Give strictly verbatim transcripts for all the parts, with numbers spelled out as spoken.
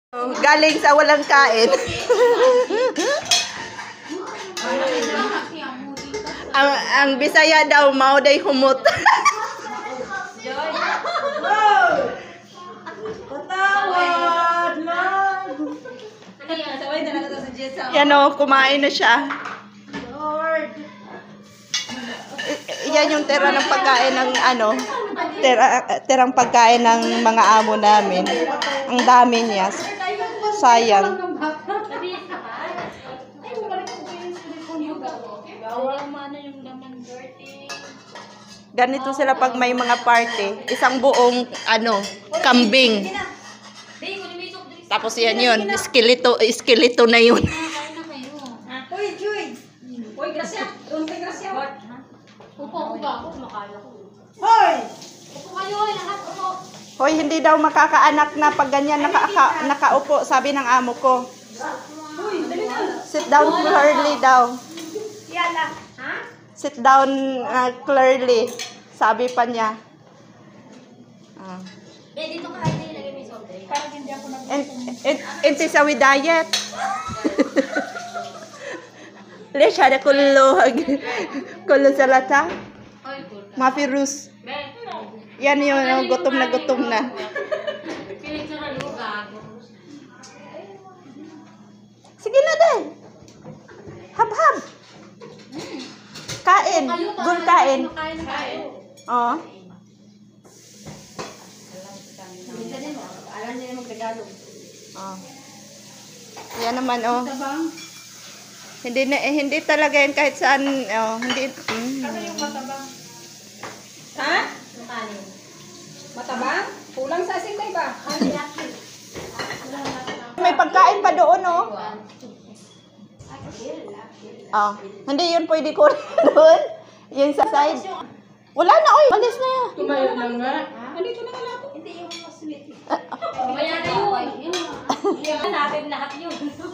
Galing sa walang kain. ang, ang Bisaya daw, mao day humot. Yan o, kumain na siya. Yan yung tira ng pagkain ng ano, tira, tirang pagkain ng mga amo namin. Ang dami niya. Sayang. Ganito sila pag may mga party. Isang buong ano, kambing. Tapos yan yun. Eskelito, eskelito na yun. Uy, Joy! Uy, grasya! Uy, grasya! Upo, upo ako. Makaya ko. Hoy! Upo kayo, lahat upo. Hoy, hindi daw makakaanak na pag ganyan naka, nakaupo, sabi ng amo ko. Sit down clearly daw. Yala. Ha? Sit down uh, clearly. Sabi pa niya. Ah. Eh, dito ka hindi lagay may soft drink. Parang hindi ako nag- Ente sa with diet. Le siya na kulo. Kulo sa lata. Mafirus. Yan yun, oh, gutom na gutom na. Sige na din. Hab-hab. Kain. Gun kain. Oo. Alam niya yung magregalo. Oh. Yan naman, oh. Hindi na, eh, hindi talaga yan kahit saan, oh, hindi. Mm. Ano yung matabang? Ha? Matabang? Kulang sa asin ba? May pagkain pa doon, oh. Oh, hindi yun pwede ko doon. Yung sa side. Wala na, oy. Alis na yan. Tumayo na nga. Andito na nga lahat. Hindi yung mas sweet. Mamaya na yun. Yan natin lahat yun.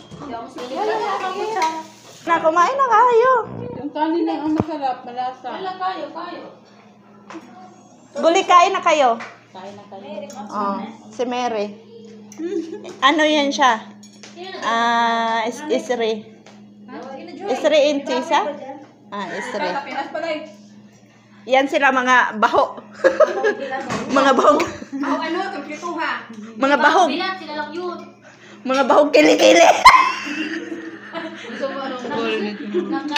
Na, kumain na kayo. Yung kanin lang ang masarap, malasa. Wala kayo, kayo. Guli, kain na kayo. Kain na kayo. Oh, si Mary. Ano yan siya? Ah, is isri. Isri in tisa? Ah, isri. Pinas pala eh. Yan sila mga baho. Mga bahog. Ako ano, kumplituha. Mga bahog. Bilat, sila lang yun. Mga bahog kili-kili. Gusto mo anong goal nito? Naka.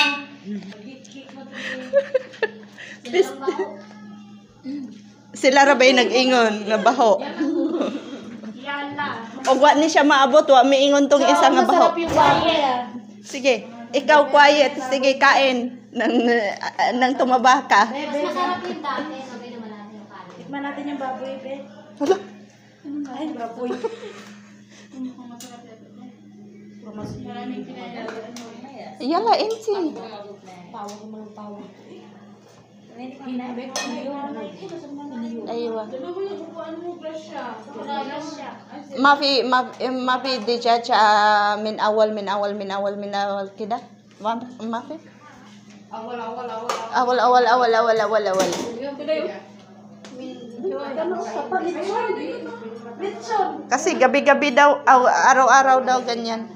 Sila rabay nag-ingon nga baho. Yan lang. O wa ni siya maabot, wa miingon tong isa nga baho. Sige, ikaw quiet. Sige, kain. Nang, uh, nang tumaba ka. Mas masarap yung dati. Sabay naman natin yung kanin. Tikman natin yung baboy, be. Hala. Ay, baboy. Yala, insi. Pawa ko mga pawa. Aywa. Mafi, mafi, mafi di chacha min awal, min awal, min awal, min awal kida. Mafi? Awal, awal, awal. Awal, awal, awal, awal, awal, awal. Kasi gabi-gabi daw, araw-araw daw ganyan.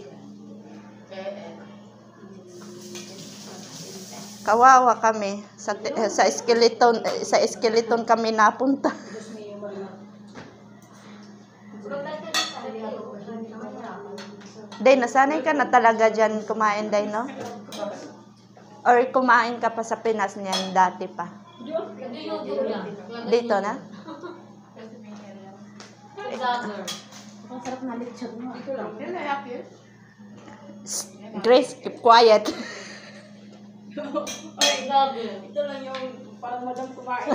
Kawawa kami sa sa skeleton sa skeleton kami napunta. Day, nasanay ka na talaga dyan kumain, Day, no? Or kumain ka pa sa Pinas niyan dati pa? Dito na? Ang sarap na lechon mo. Grace, keep quiet. Ito lang yung parang madam kumain.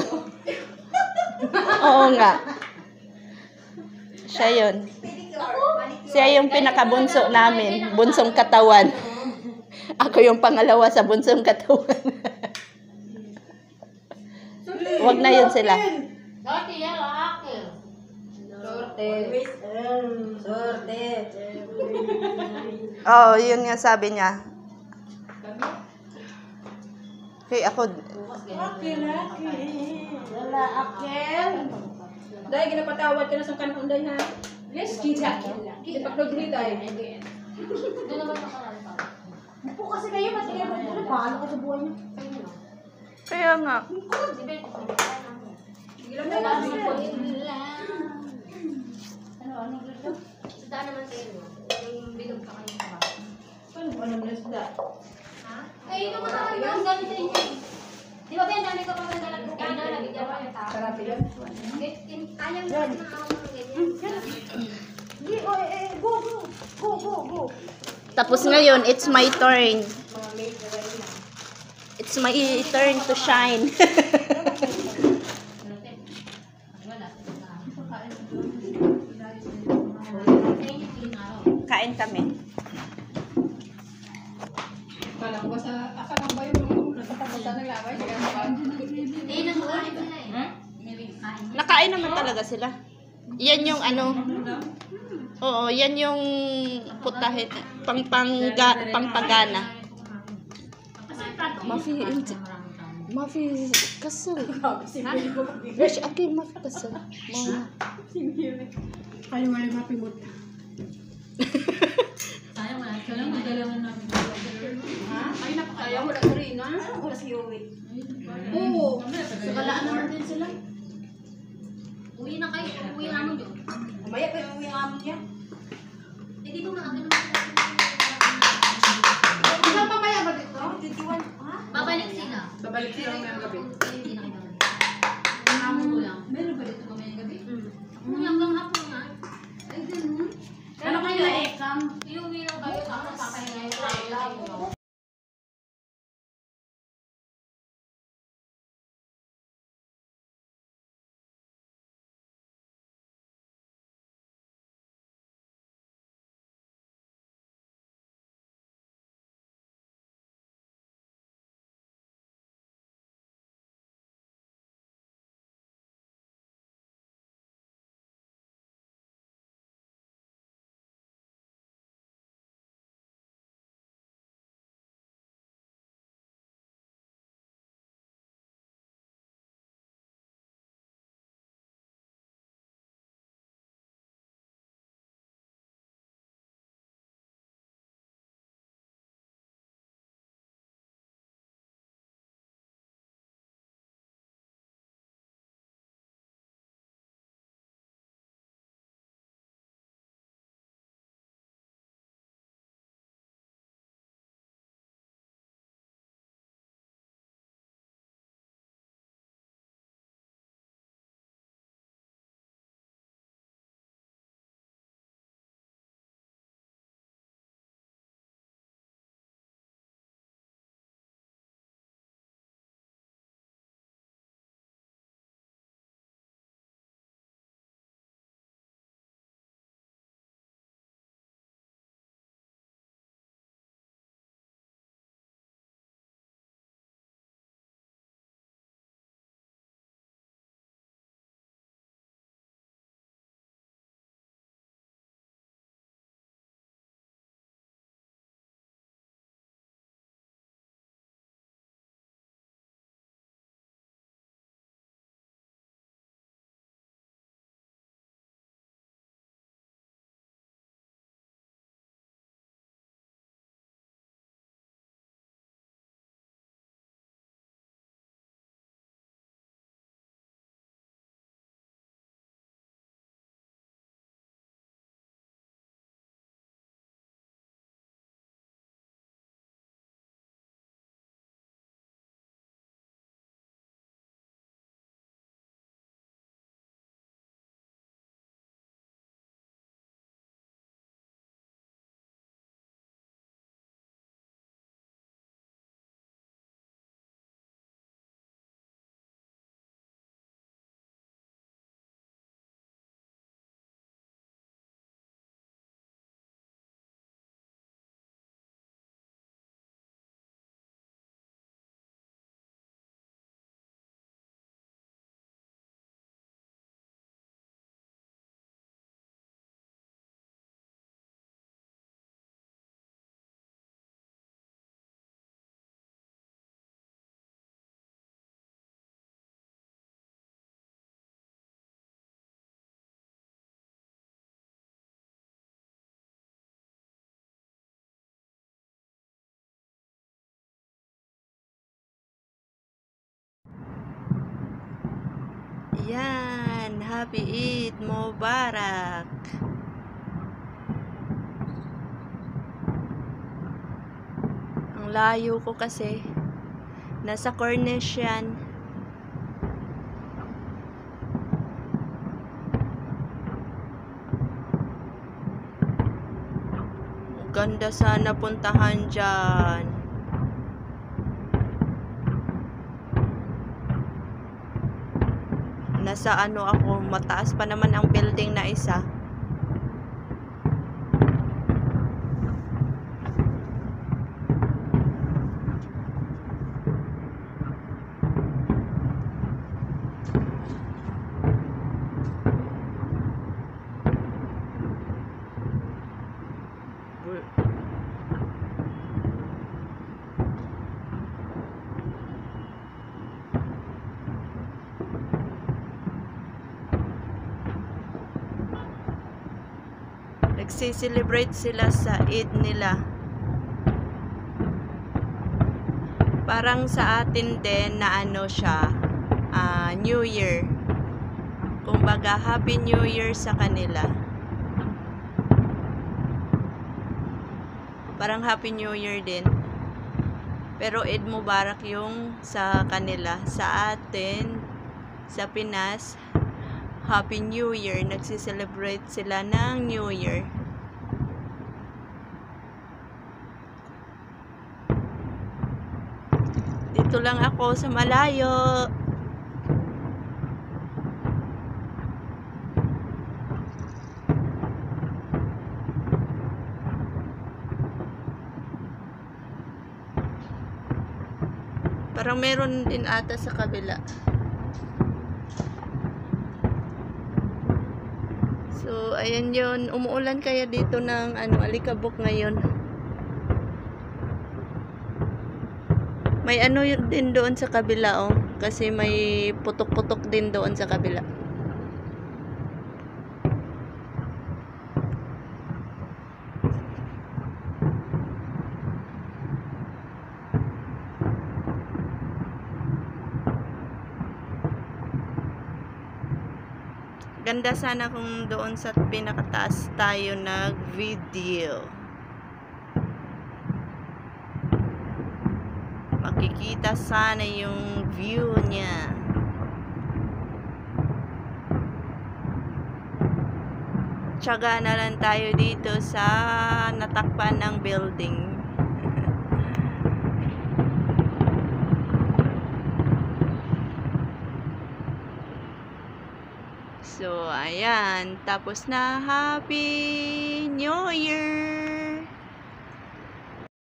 Oo nga. Siya yun. Siya yung pinakabunso namin. Bunsong katawan. Ako yung pangalawa sa bunsong katawan. Wag na yun sila. Dati yan, akin. Sorte. Sorte. Oo, oh, yun nga sabi niya. Hey, ako. Akin, akin. Wala, akin. Dahil ginapatawad ka na sa kanunday, ha? Let's kita. Di pagdugli tayo. Doon naman makaranta. Upo kasi kayo, matigay mo ito. Paano ka sa buhay niyo? Kaya nga. Sige, Sige lang na lang. Ano, ano dito? Sada naman kayo, no? Yung bilog pa kayo sa baka. Ano ba naman na sila? Ha? Ay, ito mga ang gamit sa inyo. Di ba, Ben, dami ka pa nagdalag ka na, nabigyan pa yung tao. Sarap yun. Kaya mo naman ng awa ng ganyan. Hindi, oh, eh, go, go. Go, go, go. Tapos ngayon, it's my turn. Mga mate na rin na. It's my turn to shine. Kain kami. Kala ko ba sa, akala ko ba yung nagtatapusan ng laway? Kaya ba? Eh, nasukain sila eh. Nakain naman talaga sila. Yan yung ano. Oo, yan yung putahe. Pang pangga, pangpagana. Mafi, mafi kasal. Wish akin mafi kasal. Mga. Kaya wala mapimot. Sayang wala. Kailangan magdalaman namin. Ha? Ay, napakaya. Wala ka rin, ha? Anong oras kayo uwi? Oo. Sa kalaan naman din sila. Uwi na kayo. Uwi na namin yun. Umaya pa yung uwi ang amo niya. Eh, dito na agad naman. Ilan pa maya ba dito? twenty-one. Ha? Babalik sila. Babalik sila Pero ngayong gabi. hindi na kayo babalik. Ang amo ko lang. Meron ba dito mamayang gabi? Hmm. Hanggang hapon nga. Ay, ganun. Ano kayo eh? Iuwi na kayo. Tapos papahingayin kayo. Ayan, Happy Eid Mubarak. Ang layo ko kasi. Nasa Cornish yan. Ganda sana puntahan dyan. Nasa ano ako, mataas pa naman ang building na isa. Nagsiselebrate sila sa Eid nila. Parang sa atin din na ano siya, uh, New Year. Kumbaga, Happy New Year sa kanila. Parang Happy New Year din. Pero Eid Mubarak yung sa kanila. Sa atin, sa Pinas, Happy New Year. Nagsiselebrate sila ng New Year. Dito lang ako sa malayo. Parang meron din ata sa kabila. So, ayan yun. Umuulan kaya dito ng ano, alikabok ngayon. May ano yun din doon sa kabila, oh. Kasi may putok-putok din doon sa kabila. Ganda sana kung doon sa pinakataas tayo nag-video. Makikita sana yung view niya. Tiyaga na lang tayo dito sa natakpan ng building. So, ayan. Tapos na. Happy New Year!